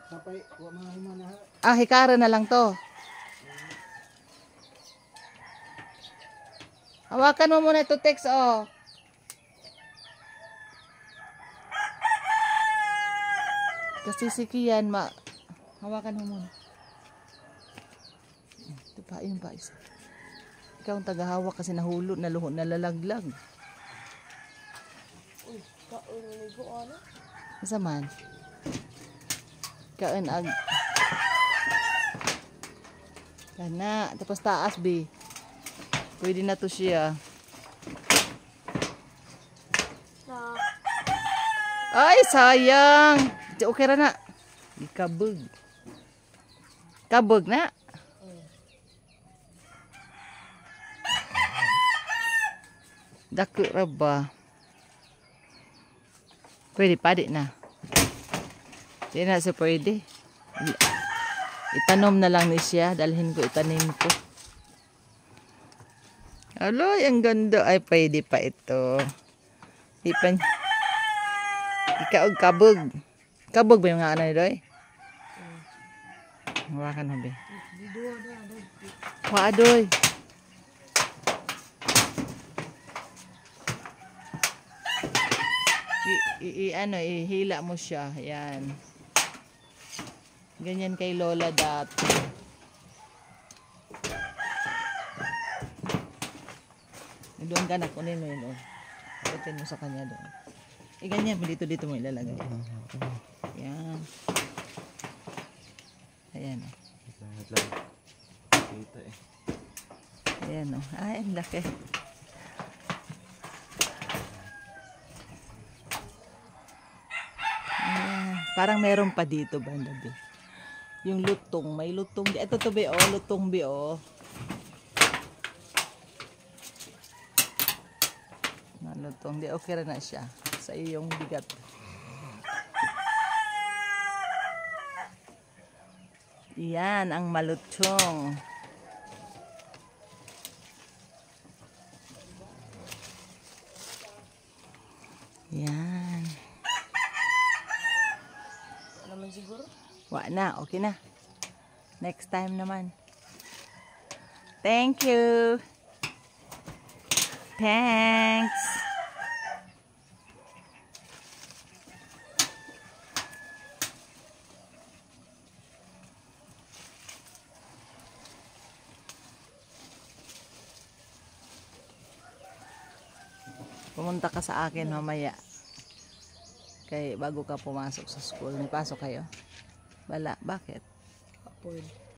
Ah, hikara na lang to. Hawakan mo muna ito, Tex, oh. Kasi si Kian, hawakan mo muna. Ito pa, yun pa isa. Ikaw ang tagahawak kasi nahulot, nalalaglag. Uy, kaon na ligo, ano? Masa man? Kaon ag. Kana, tapos taas, B. Pwede na to siya. Ay, sayang. Okay ra na. Ikabog. Kabog na. Dako ra ba? Pwede pa di na. Di na siya pwede. Itanom na lang ni siya. Dalhin ko, itanim ko. Aloy, ang ganda. Ay, pwede pa ito. Di pa. Ikaw, kabog. Kabog ba yung nga ano nito eh? Hawakan mo ba? Waadoy. Ihila mo siya. Yan. Ganyan kay Lola dati. Doon ka na, kunin mo yun. Kunin mo sa kanya doon. Ganyan, dito mo ilalagay. Yan. Ayan. Ayan o. Ay, ang laki. Ayan. Parang meron pa dito, banda di. Yung lutong, may lutong. Ito to be o, lutong be o. Lutong, di okay na siya sa iyong bigat. Yan ang malutong. Yan. Naman siguro? Wa na, okay na. Next time naman. Thank you. Thanks. Pumunta ka sa akin mamaya. Kay bago ka pumasok sa school. May pasok kayo? Wala. Bakit? Apoy.